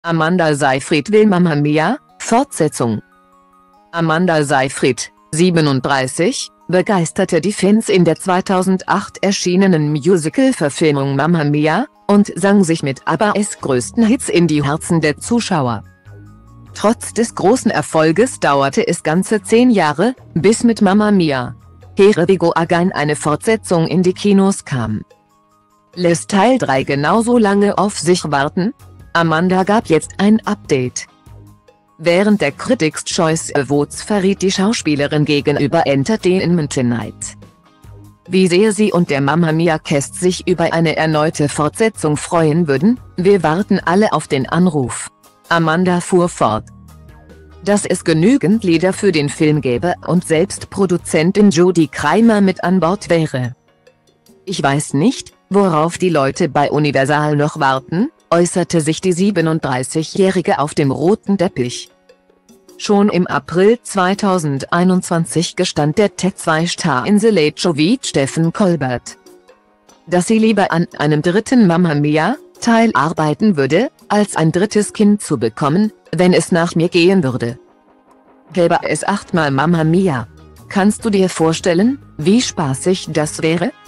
Amanda Seyfried will Mamma Mia, Fortsetzung. Amanda Seyfried, 37, begeisterte die Fans in der 2008 erschienenen Musical-Verfilmung Mamma Mia und sang sich mit ABBAs größten Hits in die Herzen der Zuschauer. Trotz des großen Erfolges dauerte es ganze 10 Jahre, bis mit Mamma Mia, Here We Go Again eine Fortsetzung in die Kinos kam. Lässt Teil 3 genauso lange auf sich warten? Amanda gab jetzt ein Update. Während der Critics' Choice Awards verriet die Schauspielerin gegenüber Entertainment Tonight, wie sehr sie und der Mamma Mia Cast sich über eine erneute Fortsetzung freuen würden: „Wir warten alle auf den Anruf." Amanda fuhr fort, dass es genügend Lieder für den Film gäbe und selbst Produzentin Jodie Kramer mit an Bord wäre. „Ich weiß nicht, worauf die Leute bei Universal noch warten", äußerte sich die 37-Jährige auf dem roten Teppich. Schon im April 2021 gestand der Tech-2-Star in The Late Show wie Stephen Colbert, dass sie lieber an einem dritten Mamma Mia Teil arbeiten würde, als ein drittes Kind zu bekommen, wenn es nach mir gehen würde. Gäbe es 8-mal Mamma Mia. Kannst du dir vorstellen, wie spaßig das wäre?